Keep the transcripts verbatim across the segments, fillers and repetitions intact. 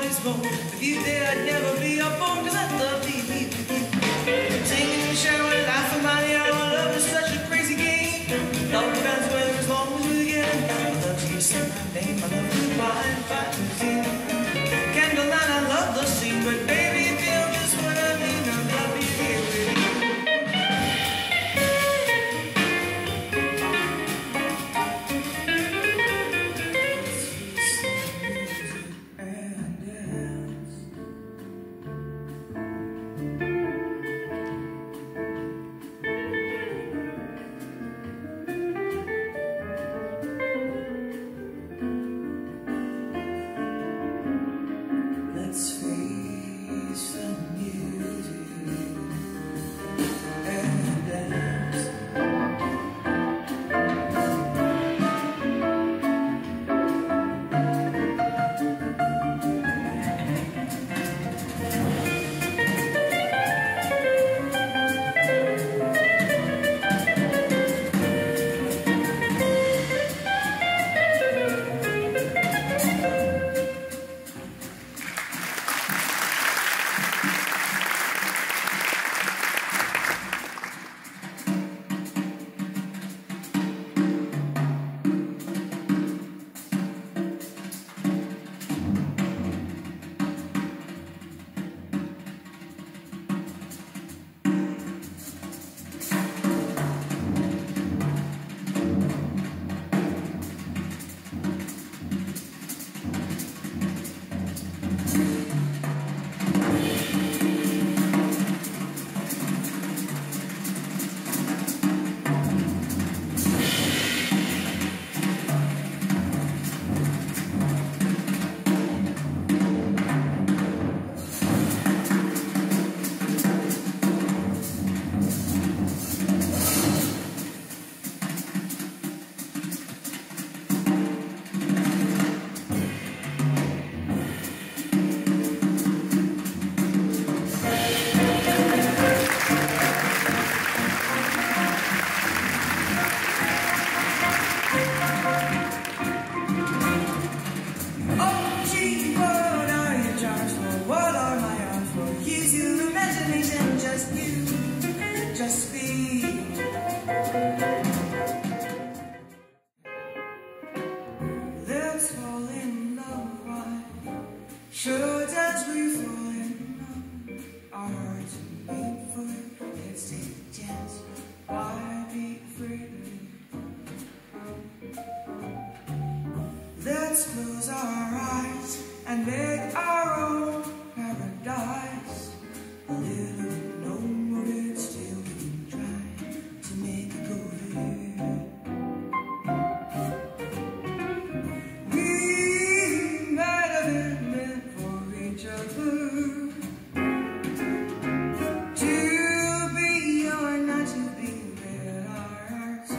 always known if you did, I'd never be a phone, cause I love to be with you. Singing and sharing, laughing by the hour. Love is such a crazy game. Love depends whether as long as we get it. I love to hear you say my name. I love to find, find to see. Candlelight, I love the scene, but baby, you feel just what I mean. I love to be here with you. Let's face the music and dance. Just be. Let's fall in love. Why should as we fall in love? Our hearts are made for it. Let's take a chance. Why be afraid? Let's close our eyes and make our own paradise. A little known of it, still we can try to make it go there. We might have been meant for each other, to be or not to be, let our hearts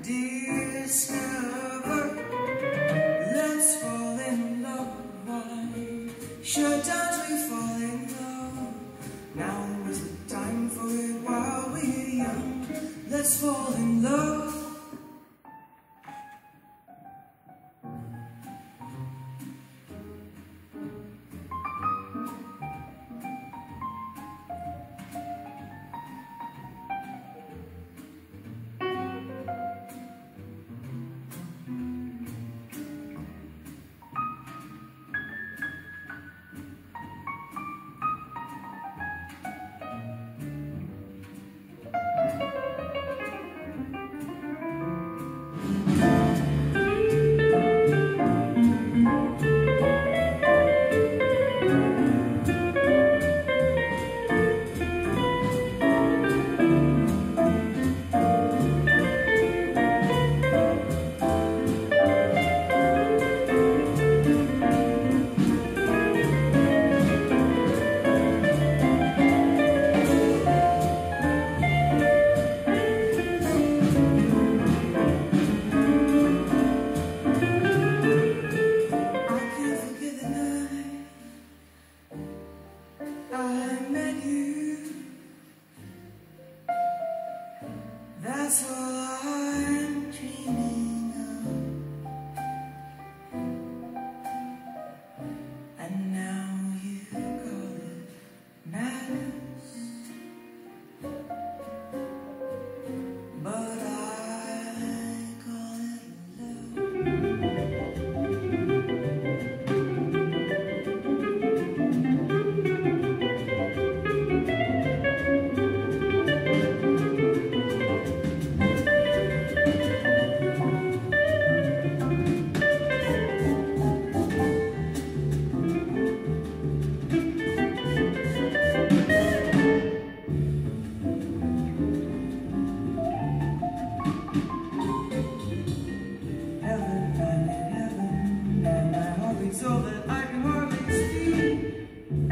discover. Let's fall in love. Why should don't we fall in love? Now is the time for it while we're young. Let's fall in love.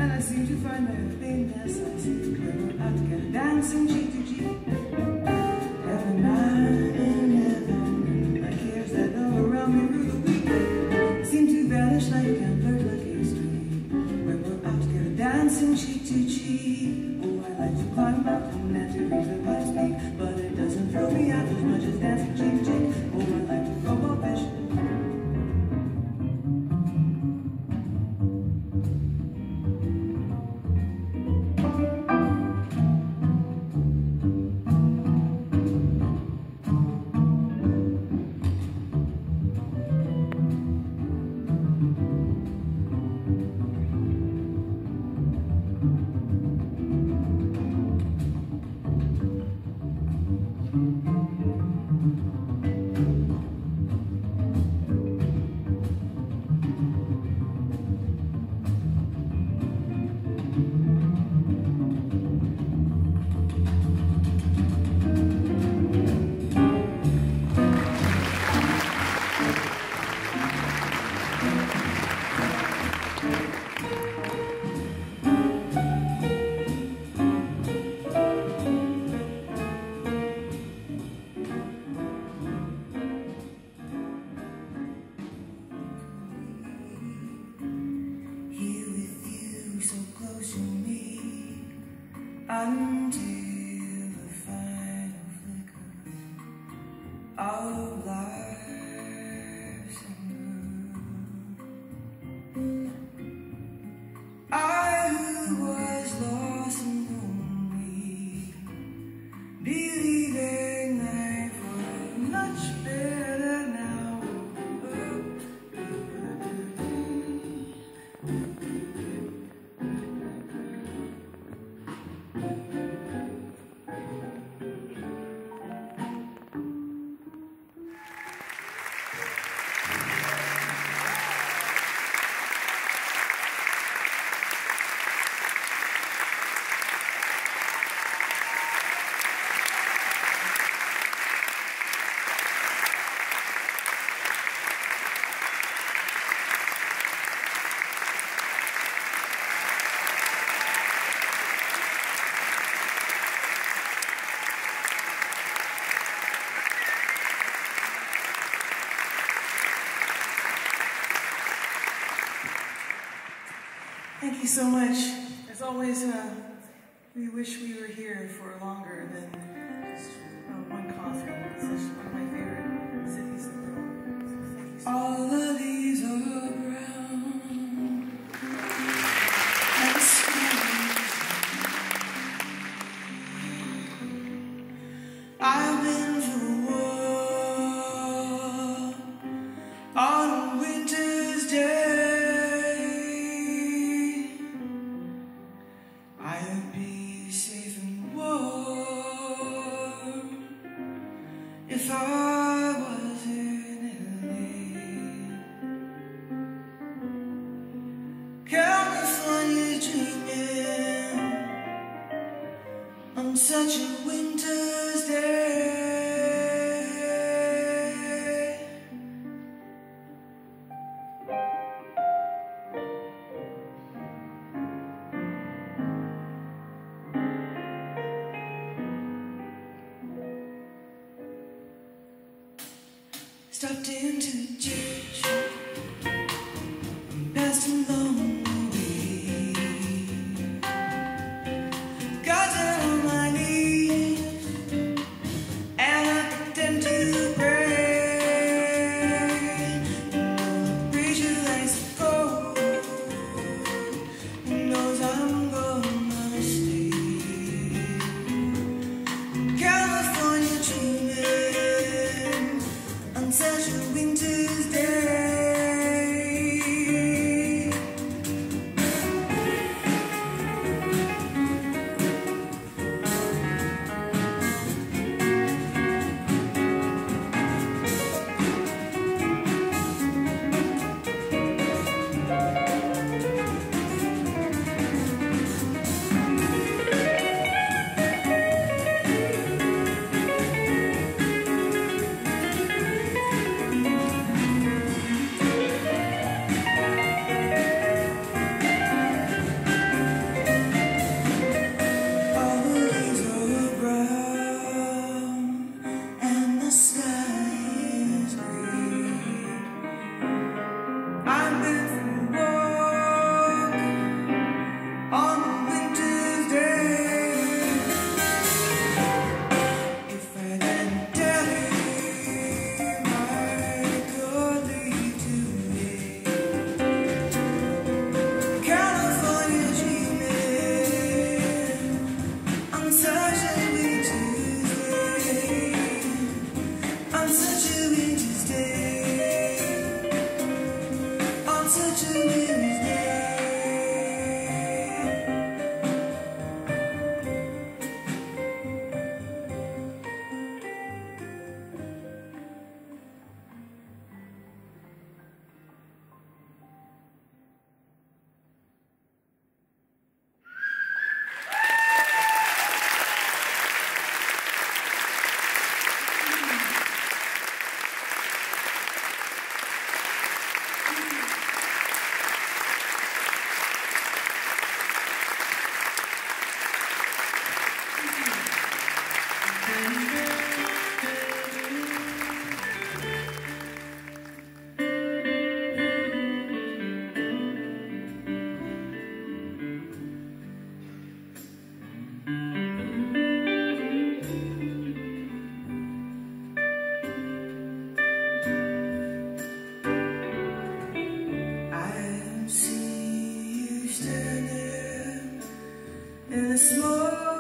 and I seem to find my happiness. I see when we're out together, dancing cheek to cheek. Every night in heaven, my cares that love around me through the week seem to vanish like tempered lucky street. When we're out together, dancing cheek to cheek. Oh, I like to climb a mountain and to reach the highest peak, but it doesn't thrill me out as much as dancing cheek to cheek. Oh, I like to go up fishing. Until the final flicker of life's blue, I who was lost and lonely, believing life was much better now. Thank you so much. As always, uh, we wish we were here for longer than just uh, one concert. It's just one of my favorite cities in the world. So thank you so much. All of these are brown and sweet. I've been through war on a winter's day. I'd be safe and warm if I was in L A. California dreaming on such a winter's day. Stopped into the church, passed along the way, got down on my knees, and I pretend to pray. And the preacher likes to go, he knows I'm gonna stay. California dreaming on such a winter in a small